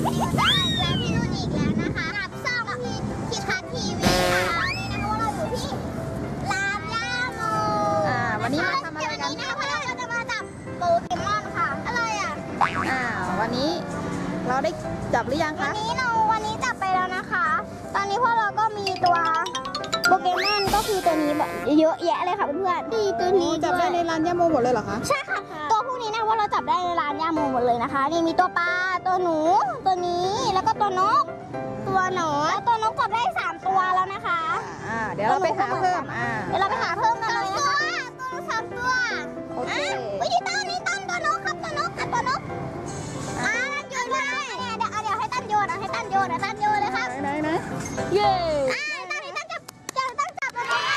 ได้แล้วพี่นุ่นอีกแล้วนะคะกับช่องพี่คิดคัททีวีค่ะนี่นะคะว่าเราอยู่ที่ร้านย่าโมวันนี้มาทำอะไรกันนะคะเพราะเราจะมาจับโปเกมอนค่ะอะไรอ่ะวันนี้เราได้จับหรือยังคะวันนี้จับไปแล้วนะคะตอนนี้พวกเราก็มีตัวโปเกมอนก็คือตัวนี้แบบเยอะแยะเลยค่ะเพื่อนๆดีตัวนี้จับได้ในร้านย่าโมหมดเลยเหรอคะใช่ค่ะตัวพวกนี้นะว่าเราจับได้ในร้านย่าโมหมดเลยนะคะนี่มีตัวปลาตัวหนูตัวนี้แล้วก็ตัวนกแล้วตัวนกจับได้3ตัวแล้วนะคะเดี๋ยวเราไปหาเพิ่มเดี๋ยวเราไปหาเพิ่มกันเลยนะคะตัว3ตัวโอเคนี่ตั้นตัวนกครับตัวนกตัวนกโยนเลยเดี๋ยวให้ตั้นโยนเลยครับไหนเย้ตั้นจับตัวนกได้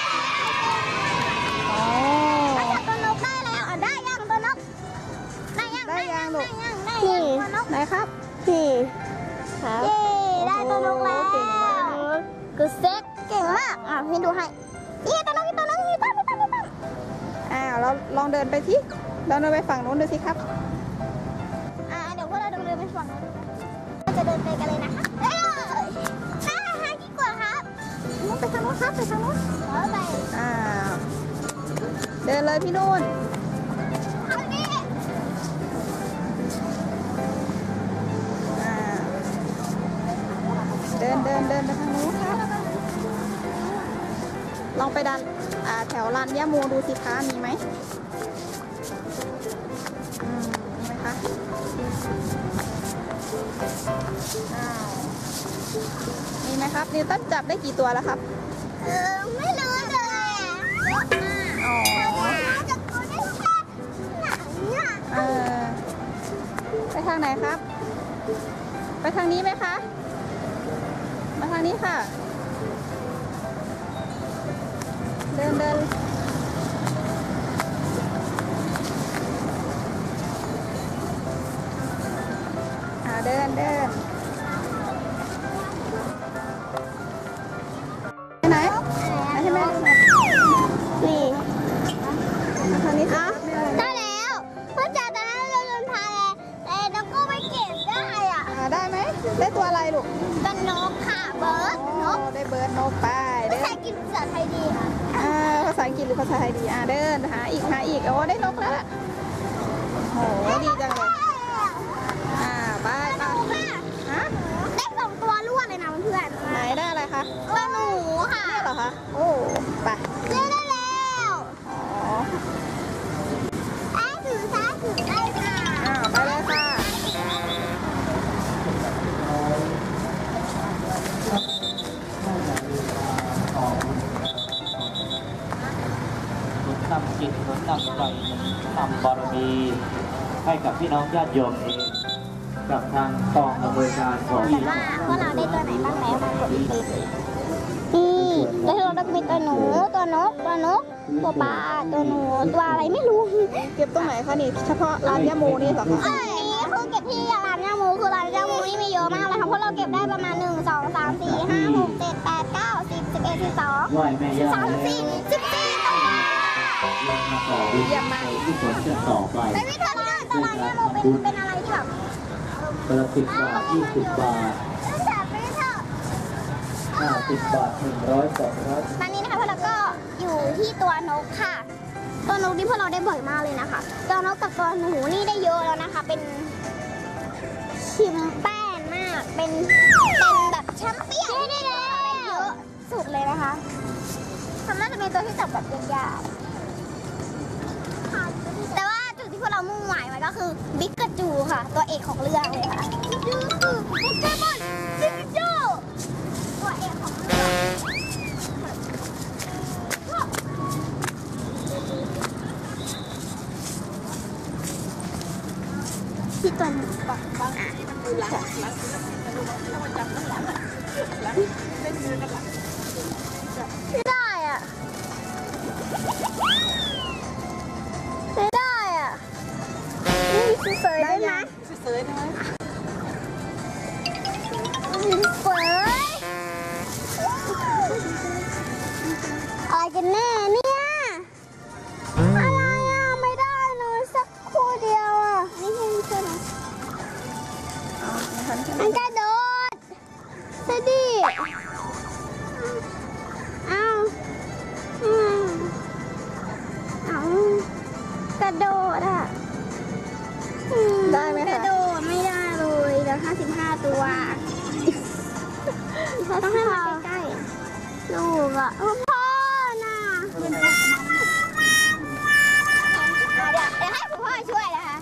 ตัวนกได้แล้วได้ยังตัวนกได้ยังลูกไหนครับนี่เย้ได้ตัวนกแล้วกูเซ็กเก่งมากพี่ดูให้นี่ตัวนกมีตั้นเราลองเดินไปที่เราเดินไปฝั่งนู้นดูสิครับเดี๋ยวพวกเราเดินไปฝั่งนู้นเราจะเดินไปกันเลยนะคะห้ากี่กว่าครับไปทางนู้นครับไปทางนู้นไปเดินเลยพี่นุ่นเดินไปทางนู้นครับลองไปดันแถวลานย่าโมดูสิคะมีไหมมีไหมคะมีไหมครับนิวตันจับได้กี่ตัวแล้วครับไม่รู้เลยจับตัวได้แค่ไปทางไหนครับไปทางนี้ไหมคะมาทางนี้ค่ะเดินเดินไหนให้แม่ดูหน่อยนี่ทางนี้ค่ะได้แล้วเพื่อจากตอนนั้นเราเดินทางแต่เราก็ไปเก็บได้ได้ไหมได้ตัวอะไรลูกเป็นนกค่ะเบิร์ดนกได้เบิร์ดนกไปภาษาอังกฤษภาษาไทยดีค่ะภาษาอังกฤษหรือภาษาไทยดีเดินหาอีกโอ้ได้นกแล้วโอ้ดีจังเลยไปได้2ตัวล้วนเลยนะเพื่อนไหนได้อะไรคะตัวหนูค่ะนี่เหรอคะโอ้ไปได้แล้วถือได้ค่ะไปเลยค่ะนำจิตนำใจนำบารมีให้กับพี่น้องญาติโยมเองกับทางกองอำนวยการของแต่ว่าเราได้ตัวไหนบ้างแล้วมากดอีกแล้วเราได้มีตัวหนูตัวนกตัวปลาตัวหนูตัวอะไรไม่รู้เก็บตรงไหนคะนี่เฉพาะร้านย่าโมนี่เหรอคะนี่คือเก็บที่ร้านย่าโมคือร้านย่าโมนี่มีเยอะมากเลยค่ะเพราะเราเก็บได้ประมาณ1 2 3 4 5 6 7 8 9 10 11 12 13 14 เยี่ยมมากที่ผลจะต่อไปไม่ทำงานตลาดย่าโมเป็นอะไรที่แบบคนละ10 บาท20 บาท50 บาท100 200 ตอนนี้นะคะพวกเราก็อยู่ที่ตัวนกค่ะตัวนกที่พวกเราได้บ่อยมากเลยนะคะตัวนกกับตัวหนูนี่ได้เยอะแล้วนะคะเป็นชิมแป้นมากเป็นแบบแชมเปี้ยนได้เยอะสุดเลยนะคะทำน่าจะเป็นตัวที่จับแบบยากๆแต่ว่าจุดที่พวกเรามุ่งหมายไว้ก็คือบิ๊กกาจูค่ะตัวเอกของเรื่องเลยค่ะคือโปเกมอนบิ๊กกาจูตัวเอกของเรื่องที่ตัวนี้ไม่ได้อ่ะนี่เสยได้ไหมเสยได้ไหมเสยอะไรกันแน่เนี่ยอะไรไม่ได้เลยสักคู่เดียวนี่ใช่ไหมอันใกล้ระโดดอ่ะได้ไหมกคะระโดดไม่ได้เลยแล้ว55 ตัวต้องให้มาใกล้ๆลูกอ่ะพ่อน่ะเดี๋ยวให้คุณพ่อช่วยนะคะ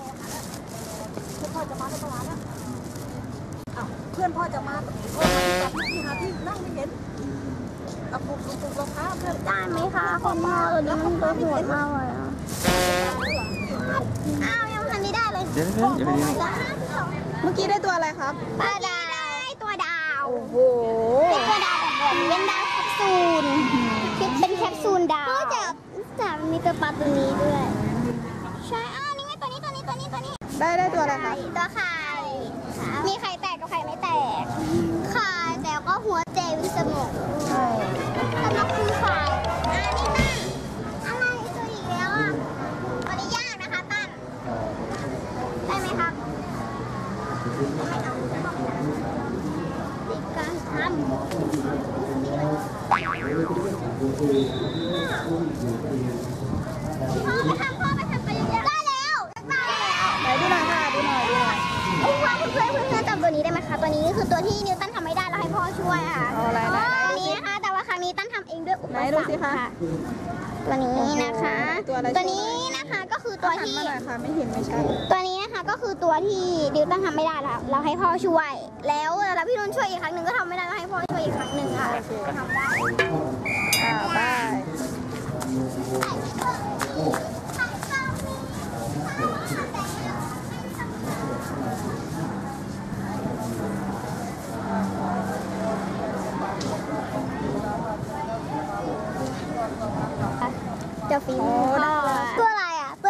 เพื่อนพ่อจะมาพ่อมาจับที่หาที่นั่งไม่เห็นเอาปุกรองเท้าเพื่อนได้ไหมคะคุณพ่อตัวนี้มันตัวโหดมากเลยอ่ะอ้าวยังทำไม่ได้เลยเดี๋ยวอย่าไปดิ้นเมื่อกี้ได้ตัวอะไรครับปลาดาวได้ตัวดาวโอ้โหเป็นตัวดาวแบบเป็นดาวแคปซูลเป็นแคปซูลดาวก็จะมีตัวปลาตัวนี้ด้วยใช่อ้าวนี่ไงตัวนี้ได้ตัวอะไรคะตัวไข่มีไข่แตกกับไข่ไม่แตกไข่แต่ก็หัวเจวิสมองสำหรับคือไข่นี่ตั้นอะไรตัวอีกแล้วอ่ะวันนี้ยากนะคะตั้นได้ไหมครับติดการทพ่อไปทำไปเยอะๆได้แล้วได้แล้วไหนดูหน่อยค่ะดูหน่อยเพื่อนจำตัวนี้ได้ไหมคะ ตัวนี้คือตัวที่นิวตันทำไม่ได้แล้วให้พ่อช่วยค่ะเอาอะไรไหนตัวนี้นะคะ แต่ว่าครั้งนี้ตันทำเองด้วยอุปไหนสรดูรสิคคะค่ะ ตัวนี้นะคะตัวอะไรตัวนี้นะคะก็คือตัวหันที่มาหน่อยค่ะไม่เห็นไม่ชัดตัวนี้นะคะก็คือตัวที่ดิวตันทำไม่ได้แล้วเราให้พ่อช่วย แล้วพี่นุ่นช่วยอีกครั้งหนึ่งก็ทำไม่ได้ก็ให้พ่อช่วยอีกครั้งหนึ่งค่ะทำได้ไปเจ้าฟิล์มพ่อตัวอะไรอ่ะตัว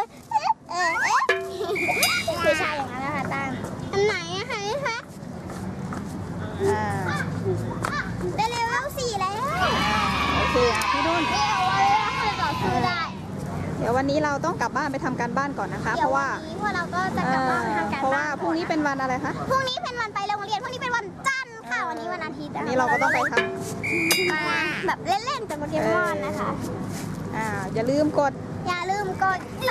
ไม่ใช่อย่างนั้นนะคะตังอันไหนอะคะนี่คะอ่าได้เลเวล4แล้วโอเคพี่นุ่นเดี๋ยวไว้ให้ต่อสู้ได้เดี๋ยววันนี้เราต้องกลับบ้านไปทำการบ้านก่อนนะคะ เพเดี๋ยวราะวัว่านนี้พวกเราก็จะกลับบ้านไปทำการเพราะบ้าว่าน พรุ่งนี้เป็นวันอะไรคะพรุ่งนี้เป็นวันไปโรงเรียนพรุ่งนี้เป็นวันจันทร์ค่ะวันนี้วันอาทิตย์วันนี้เราก็ต้องไปทแบบเล่นๆกับโปเกมอนนะคะอย่าลืมกดอย่าลืมกด